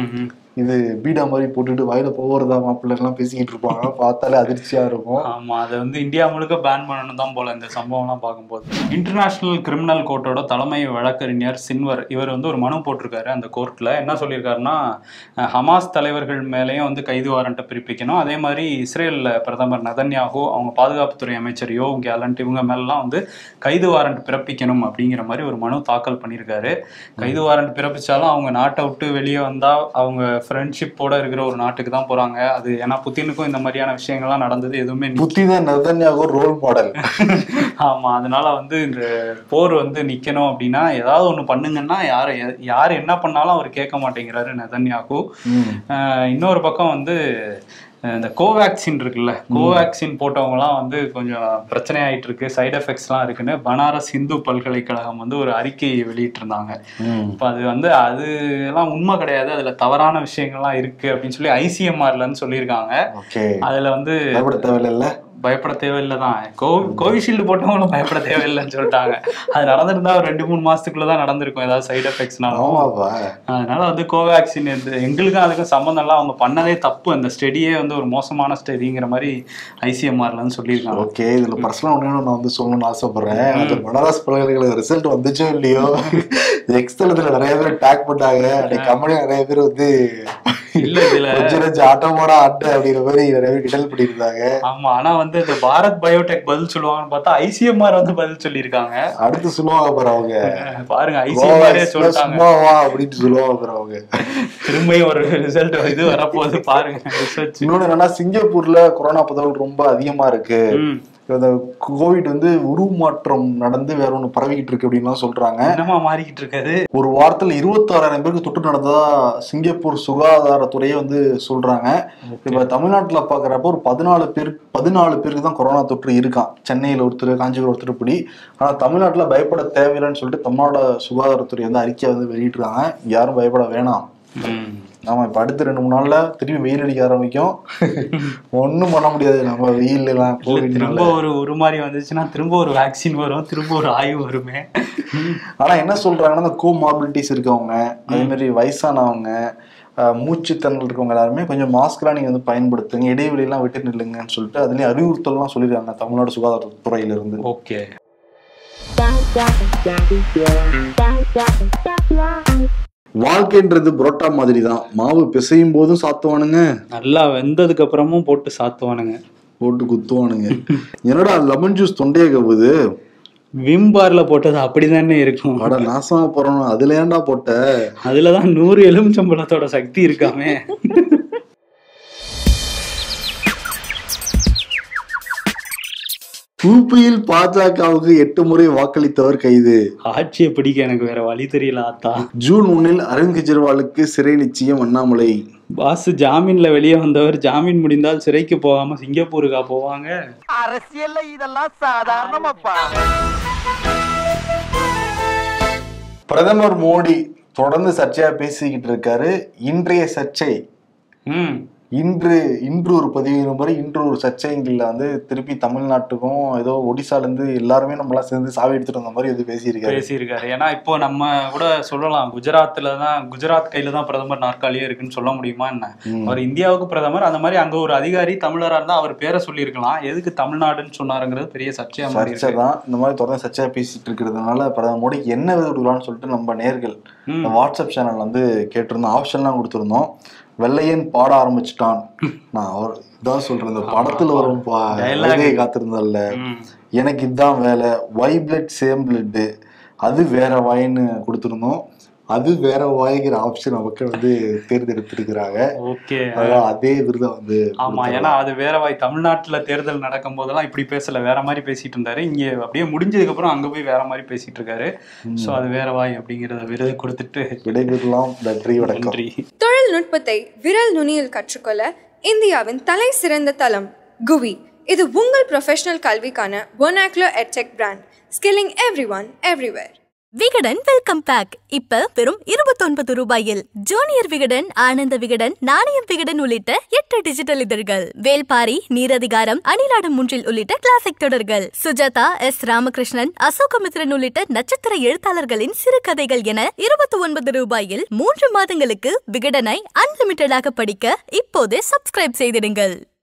இது பீடா மாதிரி போட்டுட்டு வாயில போகிறதா மாப்பிள்ளை எல்லாம் பேசிக்கிட்டு இருப்பாங்க. பார்த்தாலே அதிர்ச்சியா இருக்கும். ஆமா, அதை வந்து இந்தியா முழுக்க பேன் பண்ணணும் தான் போல இந்த சம்பவம்லாம் பார்க்கும்போது. இன்டர்நேஷனல் கிரிமினல் கோர்ட்டோட தலைமை வழக்கறிஞர் சின்வர் இவர் வந்து ஒரு மனு போட்டிருக்காரு. அந்த கோர்ட்ல என்ன சொல்லியிருக்காருன்னா, ஹமாஸ் தலைவர்கள் மேலேயும் வந்து கைது வாரண்ட்டை பிறப்பிக்கணும். அதே மாதிரி இஸ்ரேல் பிரதமர் நெதன்யாகு, அவங்க பாதுகாப்புத்துறை அமைச்சர் யோவ் கேலண்ட், இவங்க மேலாம் வந்து கைது வாரண்ட் பிறப்பிக்கணும் அப்படிங்கிற மாதிரி ஒரு மனு தாக்கல் பண்ணியிருக்காரு. கைது வாரண்ட் பிறப்பிச்சாலும் அவங்க நாட்டை விட்டு வெளியே வந்தா அவங்க ஃப்ரெண்ட்ஷிப்போட இருக்கிற ஒரு நாட்டுக்கு தான் போறாங்க. அது ஏன்னா புத்தினுக்கும் இந்த மாதிரியான விஷயங்கள்லாம் நடந்தது எதுவுமே. புத்தின் தான் நெதன்யாகு ரோல் மாடல். ஆமா, அதனால வந்து இந்த போர் வந்து நிக்கணும் அப்படின்னா ஏதாவது ஒண்ணு பண்ணுங்கன்னா யாரு யாரு என்ன பண்ணாலும் அவர் கேட்க மாட்டேங்கிறாரு நெதன்யாகு. இன்னொரு பக்கம் வந்து இந்த கோவேக்சின் இருக்குல்ல, கோவேக்சின் போட்டவங்கலாம் வந்து கொஞ்சம் பிரச்சனை ஆயிட்டு இருக்கு, சைடு எஃபெக்ட்ஸ்லாம் இருக்குன்னு பனாரஸ் இந்து பல்கலைக்கழகம் வந்து ஒரு அறிக்கை வெளியிட்டு இருந்தாங்க. இப்போ அது வந்து அது எல்லாம் உண்மை கிடையாது, அதுல தவறான விஷயங்கள்லாம் இருக்கு அப்படின்னு சொல்லி ஐசிஎம்ஆர்லன்னு சொல்லியிருக்காங்க. அதுல வந்து தேவையில்லை பயப்பட தேவையில்லைதான். கோ கோவிஷீல்டு போட்டவங்களும் பயப்பட தேவையில்லைன்னு சொல்லிட்டாங்க. அது நடந்திருந்தா ஒரு ரெண்டு மூணு மாசத்துக்குள்ளதான் நடந்திருக்கும் ஏதாவது சைடு எஃபெக்ட்ஸ்னாலும். அதனால வந்து கோவேக்சின் எங்களுக்கும் அதுக்கும் சம்பந்தம் எல்லாம் அவங்க பண்ணதே தப்பு, அந்த ஸ்டடியே வந்து ஒரு மோசமான ஸ்டடிங்கிற மாதிரி ஐசிஎம்ஆர்லன்னு சொல்லியிருக்காங்க. ஓகே, இதுல பர்சனல் ஒன்று நான் வந்து சொல்லணும்னு ஆசைப்படுறேன். அந்த பனாரஸ் பல்கலைக்கழக ரிசல்ட் வந்துச்சோ இல்லையோ, எக்ஸ்தலத்துல நிறைய பேர் டேக் பண்ணாங்க. கம்பெனி நிறைய பேர் வந்து இல்ல இதுல ஆட்டோமோட ஆட்டு அப்படிங்கிற மாதிரி நிறைய பேர் கிண்டல் பண்ணியிருந்தாங்க. ஆமா, ஆனா வந்து இந்த பாரத் பயோடெக் பதில் சொல்லுவாங்கன்னு பார்த்தா ஐசிஎம்ஆர் வந்து பதில் சொல்லியிருக்காங்க. அடுத்து சொல்லுவாங்க பாரு அவங்க, பாருங்க ஐசிஎம்ஆரே சொல்லிட்டாங்க அப்படின்னு சொல்லுவாங்க பாரு அவங்க. திரும்பியும் ஒரு ரிசல்ட் இது வரப்போகுது பாருங்க. இன்னொன்னு என்னன்னா, சிங்கப்பூர்ல கொரோனா பரவல் ரொம்ப அதிகமா இருக்கு. இந்த கோவிட் வந்து உருமாற்றம் நடந்து வேற ஒண்ணு பரவிக்கிட்டு இருக்கு அப்படின்லாம் சொல்றாங்க. என்னமா மாறிக்கிட்டு இருக்காது. ஒரு வாரத்துல இருபத்தி ஆறாயிரம் பேருக்கு தொற்று நடந்ததா சிங்கப்பூர் சுகாதாரத்துறையே வந்து சொல்றாங்க. இப்ப தமிழ்நாட்டுல பாக்குறப்ப ஒரு பதினாலு பேர் பதினாலு பேருக்கு தான் கொரோனா தொற்று இருக்கான். சென்னையில ஒருத்தர், காஞ்சிபுரம் ஒருத்தர் இப்படி. ஆனா தமிழ்நாட்டுல பயப்பட தேவையில்லைன்னு சொல்லிட்டு தமிழ்நாடு சுகாதாரத்துறை வந்து அறிக்கையை வந்து வெளியிட்டுருக்காங்க. யாரும் பயப்பட வேணாம். ஆமா, இப்ப அடுத்த ரெண்டு மூணு நாள்ல திரும்பி வெயில் அடிக்க ஆரம்பிக்கும். ஒன்னும் பண்ண முடியாது. நம்ம வெயில் எல்லாம் திரும்ப ஒரு ஒரு மாதிரி வந்துச்சுன்னா திரும்ப ஒரு வேக்சின் வரும், திரும்ப ஒரு ஆய்வு வருமே. ஆனா என்ன சொல்றாங்கன்னா, இந்த கோமார்பிலிட்டிஸ் இருக்கவங்க, அதே மாதிரி வயசானவங்க, மூச்சு திணறல் இருக்கவங்க எல்லாருமே கொஞ்சம் மாஸ்க்லாம் நீங்கள் வந்து பயன்படுத்துங்க, இடைவெளியெல்லாம் விட்டு நில்லுங்கன்னு சொல்லிட்டு அதுலேயும் அறிவுறுத்தல்லாம் சொல்லியிருக்காங்க தமிழ்நாடு சுகாதாரத்துறையிலிருந்து. ஓகே. வாழ்க்கைன்றது புரோட்டா மாதிரி தான், மாவு பிசையும் போதும் சாத்துவானுங்க, நல்லா வெந்ததுக்கு அப்புறமும் போட்டு சாத்துவானுங்க, போட்டு குத்துவானுங்க. என்னடா லெமன் ஜூஸ் தொண்டையை கவுது, விம்பார்ல போட்டது அப்படிதானே இருக்கும். அட நாசமா போறோம், அதுல ஏன்டா போட்ட, அதுலதான் நூறு எலுமிச்சம்பழத்தோட சக்தி இருக்காமே. யூபியில் பாஜகவுக்கு எட்டு முறை வாக்களித்தவர் கைது. ஆட்சியை பிடிக்க எனக்கு வேற வழி தெரியல ஆத்தா. ஜூன் ஒன்னில் அரவிந்த் கெஜ்ரிவாலுக்கு சிறை நிச்சயம் அண்ணாமலை. பாஸ் ஜாமீன்ல வெளியே வந்தவர் ஜாமீன் முடிந்தால் சிறைக்கு போகாம சிங்கப்பூருக்கா போவாங்க? அரசியல்ல இதெல்லாம் சாதாரணமாப்பா. பிரதமர் மோடி தொடர்ந்து சர்ச்சையா பேசிக்கிட்டு இருக்காரு. இன்றைய சர்ச்சை இன்று இன்று ஒரு பதிவு முறை இன்று ஒரு சர்ச்சைகளில் வந்து திருப்பி தமிழ்நாட்டுக்கும் ஏதோ ஒடிசாலேருந்து எல்லாருமே நம்மளாம் சேர்ந்து சாவி எடுத்துட்டு வந்த மாதிரி எது பேசியிருக்காரு பேசியிருக்காரு ஏன்னா இப்போ நம்ம கூட சொல்லலாம் குஜராத்ல தான் குஜராத் கையில தான் பிரதமர் நாற்காலியே இருக்குன்னு சொல்ல முடியுமா என்ன? அவர் இந்தியாவுக்கு பிரதமர், அந்த மாதிரி அங்க ஒரு அதிகாரி தமிழரா இருந்தா அவர் பேரை சொல்லியிருக்கலாம், எதுக்கு தமிழ்நாடுன்னு சொன்னாருங்கிறது பெரிய சர்ச்சையா சர்ச்சை தான். இந்த மாதிரி தொடர்ந்து சர்ச்சையா பேசிட்டு இருக்கிறதுனால பிரதமர் மோடி என்ன விடுக்கலாம்னு சொல்லிட்டு நம்ம நேர்கள் வாட்ஸ்அப் சேனல் வந்து கேட்டிருந்தோம், ஆப்ஷன்லாம் கொடுத்துருந்தோம். வெள்ளையன் பாட ஆரம்பிச்சுட்டான். நான் அவர் இதான் சொல்றேன், இந்த படத்துல வரும் காத்திருந்தல்ல, எனக்கு இதுதான் வேலை, ஒய் பிளட் சேம் பிளட், அது வேற வாயின்னு கொடுத்துருந்தோம். அது வேற வாய்க்கிற ஆப்ஷன் நமக்கு வந்து தேர்ந்தெடுத்திருக்கிறாங்க. ஓகே, அதே விருதை வந்து ஆமா, ஏன்னா அது வேற வாய். தமிழ்நாட்டுல தேர்தல் நடக்கும் போதெல்லாம் இப்படி பேசல, வேற மாதிரி பேசிட்டு இருந்தாரு. இங்க அப்படியே முடிஞ்சதுக்கு அப்புறம் அங்க போய் வேற மாதிரி பேசிட்டு இருக்காரு. சோ அது வேற வாய் அப்படிங்கறத விருது கொடுத்துட்டு விடைபெறலாம். நன்றி, வணக்கம். தொழில்நுட்பத்தை விரல் நுனியில் கற்றுக்கொள்ள இந்தியாவின் தலை சிறந்த தளம் குவி. இது உங்கள் ப்ரொஃபஷனல் கல்விக்கான vernacular edtech brand, skilling everyone everywhere. Vikatan welcome back இப்ப வெறும் இருபத்தொன்பது ரூபாயில். ஜூனியர் விகடன், ஆனந்த விகடன், நாணயம் விகடன் உள்ளிட்ட எட்டு டிஜிட்டல் இதழ்கள், வேல்பாரி, நீரதிகாரம், அணிலாடும் முன்றில் உள்ளிட்ட கிளாசிக் தொடர்கள், சுஜாதா, எஸ் ராமகிருஷ்ணன், அசோகமித்ரன் உள்ளிட்ட நட்சத்திர எழுத்தாளர்களின் சிறுகதைகள் என இருபத்தி ஒன்பது ரூபாயில் மூன்று மாதங்களுக்கு விகடனை அன்லிமிட்டடாக படிக்க இப்போதே சப்ஸ்கிரைப் செய்திடுங்கள்.